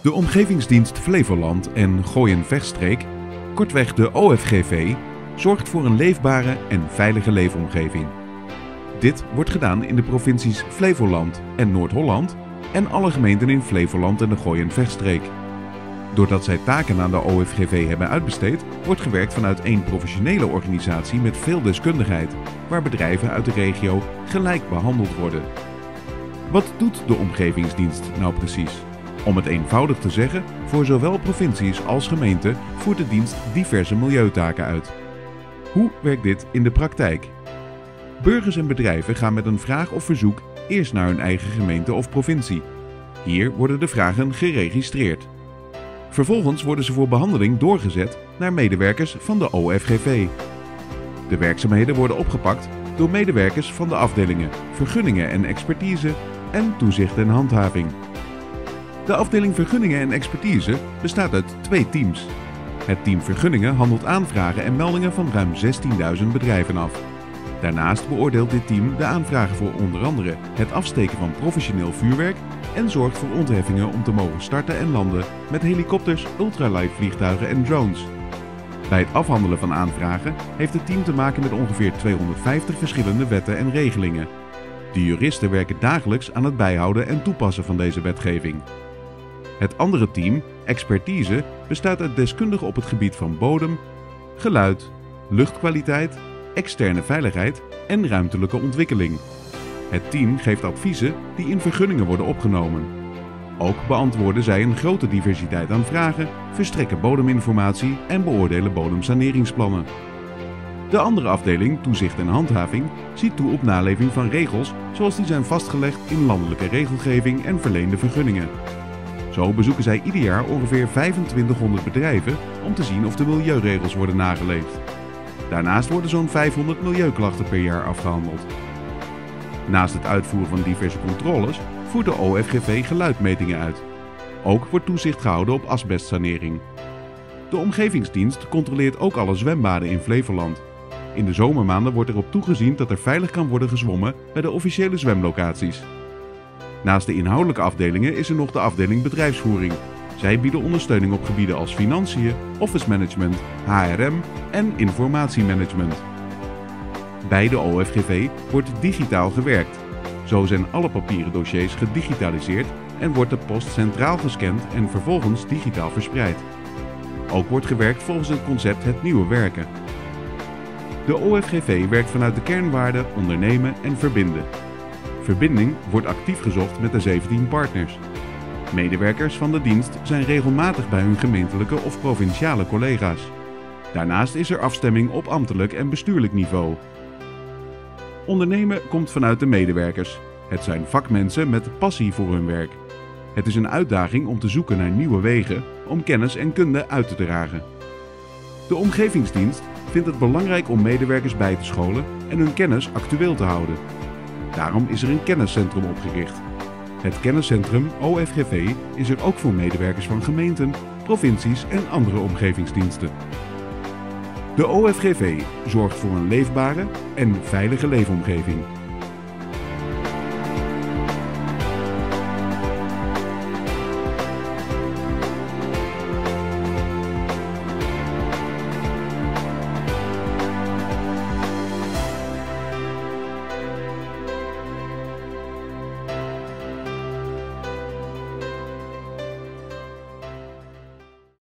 De Omgevingsdienst Flevoland en Gooi-en-Vechtstreek, kortweg de OFGV, zorgt voor een leefbare en veilige leefomgeving. Dit wordt gedaan in de provincies Flevoland en Noord-Holland en alle gemeenten in Flevoland en de Gooi-en-Vechtstreek. Doordat zij taken aan de OFGV hebben uitbesteed, wordt gewerkt vanuit één professionele organisatie met veel deskundigheid, waar bedrijven uit de regio gelijk behandeld worden. Wat doet de Omgevingsdienst nou precies? Om het eenvoudig te zeggen, voor zowel provincies als gemeenten voert de dienst diverse milieutaken uit. Hoe werkt dit in de praktijk? Burgers en bedrijven gaan met een vraag of verzoek eerst naar hun eigen gemeente of provincie. Hier worden de vragen geregistreerd. Vervolgens worden ze voor behandeling doorgezet naar medewerkers van de OFGV. De werkzaamheden worden opgepakt door medewerkers van de afdelingen Vergunningen en Expertise en Toezicht en Handhaving. De afdeling Vergunningen en Expertise bestaat uit 2 teams. Het team Vergunningen handelt aanvragen en meldingen van ruim 16.000 bedrijven af. Daarnaast beoordeelt dit team de aanvragen voor onder andere het afsteken van professioneel vuurwerk en zorgt voor ontheffingen om te mogen starten en landen met helikopters, ultralight vliegtuigen en drones. Bij het afhandelen van aanvragen heeft het team te maken met ongeveer 250 verschillende wetten en regelingen. De juristen werken dagelijks aan het bijhouden en toepassen van deze wetgeving. Het andere team, Expertise, bestaat uit deskundigen op het gebied van bodem, geluid, luchtkwaliteit, externe veiligheid en ruimtelijke ontwikkeling. Het team geeft adviezen die in vergunningen worden opgenomen. Ook beantwoorden zij een grote diversiteit aan vragen, verstrekken bodeminformatie en beoordelen bodemsaneringsplannen. De andere afdeling, Toezicht en Handhaving, ziet toe op naleving van regels zoals die zijn vastgelegd in landelijke regelgeving en verleende vergunningen. Zo bezoeken zij ieder jaar ongeveer 2500 bedrijven om te zien of de milieuregels worden nageleefd. Daarnaast worden zo'n 500 milieuklachten per jaar afgehandeld. Naast het uitvoeren van diverse controles voert de OFGV geluidmetingen uit. Ook wordt toezicht gehouden op asbestsanering. De Omgevingsdienst controleert ook alle zwembaden in Flevoland. In de zomermaanden wordt erop toegezien dat er veilig kan worden gezwommen bij de officiële zwemlocaties. Naast de inhoudelijke afdelingen is er nog de afdeling bedrijfsvoering. Zij bieden ondersteuning op gebieden als financiën, office management, HRM en informatiemanagement. Bij de OFGV wordt digitaal gewerkt. Zo zijn alle papieren dossiers gedigitaliseerd en wordt de post centraal gescand en vervolgens digitaal verspreid. Ook wordt gewerkt volgens het concept Het Nieuwe Werken. De OFGV werkt vanuit de kernwaarden ondernemen en verbinden. Verbinding wordt actief gezocht met de 17 partners. Medewerkers van de dienst zijn regelmatig bij hun gemeentelijke of provinciale collega's. Daarnaast is er afstemming op ambtelijk en bestuurlijk niveau. Ondernemen komt vanuit de medewerkers. Het zijn vakmensen met passie voor hun werk. Het is een uitdaging om te zoeken naar nieuwe wegen om kennis en kunde uit te dragen. De Omgevingsdienst vindt het belangrijk om medewerkers bij te scholen en hun kennis actueel te houden. Daarom is er een kenniscentrum opgericht. Het kenniscentrum OFGV is er ook voor medewerkers van gemeenten, provincies en andere omgevingsdiensten. De OFGV zorgt voor een leefbare en veilige leefomgeving.